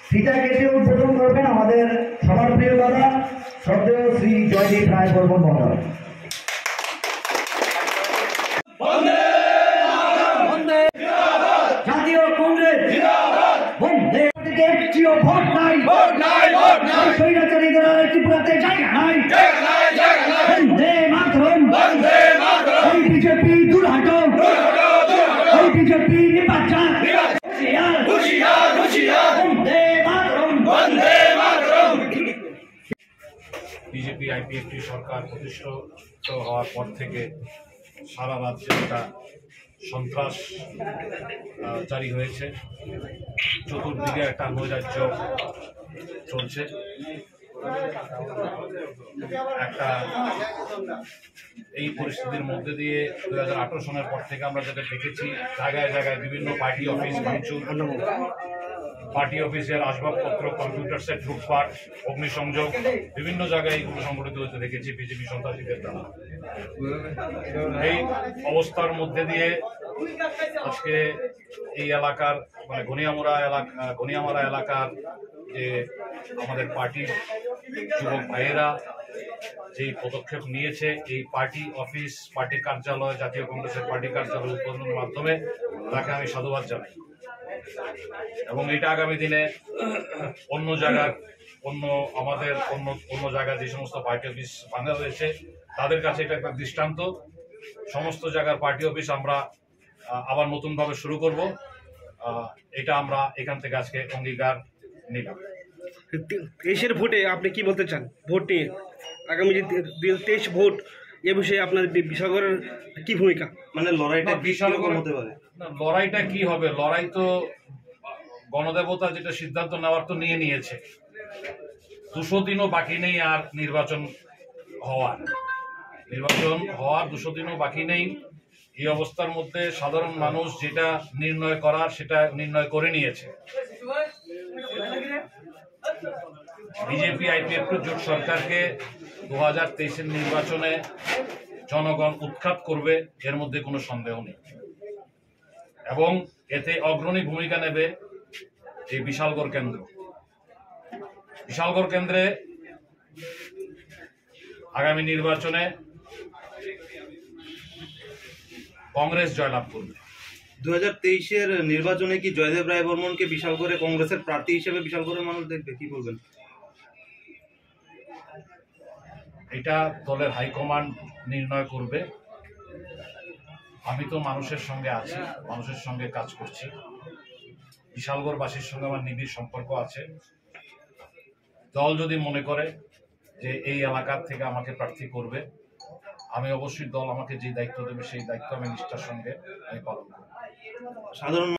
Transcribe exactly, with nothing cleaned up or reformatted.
ফিতা কেটে উদ্বোধন করবেন আমাদের সবার প্রিয় দাদা শ্রদ্ধেয় শ্রী জয়দীপ রায় বর্মন মহোদয়। জাতীয় কংগ্রেস বন্দে ভোট নাই স্বৈরাচারীদের ত্রিপুরাতে জায়গা নাই। বন্দে মাতরম, ওই বিজেপি দূর হাটো, ওই বিজেপি নির্বাচন। বিজেপি আইপিএফটি সরকার প্রতিষ্ঠিত হওয়ার পর থেকে সারা রাজ্যে একটা সন্ত্রাস জারি হয়েছে, চতুর্দিকে একটা নৈরাজ্য চলছে। একটা এই পরিস্থিতির মধ্যে দিয়ে দুই হাজার আঠারো সনের পর থেকে আমরা যেটা দেখেছি, জায়গায় জায়গায় বিভিন্ন পার্টি অফিস ভাঙচুর, পার্টি অফিসের আসবাবপত্র, কম্পিউটার সেট লুটপাট, অগ্নিসংযোগ, বিভিন্ন জায়গায় এগুলো সংগঠিত হতে দেখেছি বিজেপি সন্ত্রাসীদের দ্বারা। এই অবস্থার মধ্যে দিয়ে আজকে এই এলাকার মানে ঘনিয়ামুড়া এলাকা ঘনিয়ামারা এলাকার যে আমাদের পার্টির যুবক ভাইয়েরা যেই পদক্ষেপ নিয়েছে, এই পার্টি অফিস, পার্টি কার্যালয়, জাতীয় কংগ্রেসের পার্টি কার্যালয় উদ্বোধনের মাধ্যমে তাকে আমি সাধুবাদ জানাই। এবং এটা আগামী দিনে অন্য জায়গার অন্য আমাদের অন্য অন্য জায়গায় যে সমস্ত পার্টি অফিস ভাঙা হয়েছে তাদের কাছে এটা একটা দৃষ্টান্ত। সমস্ত জায়গার পার্টি অফিস আমরা আবার নতুনভাবে শুরু করব, এটা আমরা এখান থেকে আজকে অঙ্গীকার নিলাম। তেইশের ভোটে আপনি কি বলতে চান? ভোট নিয়ে আগামী যে তেইশ ভোট, এ বিষয়ে আপনার বিশালগড়ের কি ভূমিকা? মানে লড়াইটা বিশালগড় হতে পারে না, লড়াইটা কি হবে? লড়াই তো গণদেবতা যেটা সিদ্ধান্ত নেওয়ার তো নিয়ে নিয়েছে। দুশো দিনও বাকি নেই আর নির্বাচন হওয়ার নির্বাচন হওয়ার দুশো দিনও বাকি নেই। এই অবস্থার মধ্যে সাধারণ মানুষ যেটা নির্ণয় করার সেটা নির্ণয় করে নিয়েছে। বিজেপি আইপিএফটি জোট সরকারকে দু হাজার তেইশের নির্বাচনে জনগণ উৎখাত করবে, এর মধ্যে কোনো সন্দেহ নেই। এবং এতে অগ্রণী ভূমিকা নেবে এই বিশালগড় কেন্দ্র। বিশালগড় কেন্দ্রে আগামী নির্বাচনে কংগ্রেস জয়লাভ করবে। দু হাজার তেইশের নির্বাচনে কি জয়দেব রায় বর্মনকে বিশালগড়ে কংগ্রেসের প্রার্থী হিসেবে বিশালগড়ের মানুষ দেখবে? কি বলবেন? এটা দলের হাইকমান্ড নির্ণয় করবে। আমি তো মানুষের সঙ্গে আছি, মানুষের সঙ্গে কাজ করছি। বিশালগড়বাসীর সঙ্গে আমার নিবিড় সম্পর্ক আছে। দল যদি মনে করে যে এই এলাকার থেকে আমাকে প্রার্থী করবে, আমি অবশ্যই দল আমাকে যে দায়িত্ব দেবে সেই দায়িত্ব আমি নিষ্ঠার সঙ্গে আমি পালন করব। সাধারণ